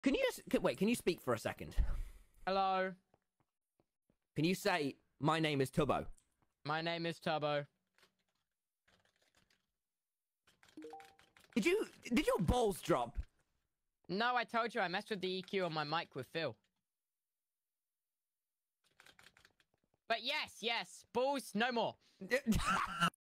Can you wait? Can you speak for a second? Hello. Can you say my name is Tubbo? My name is Tubbo. Did your balls drop? No, I told you I messed with the EQ on my mic with Phil. But yes, balls, no more.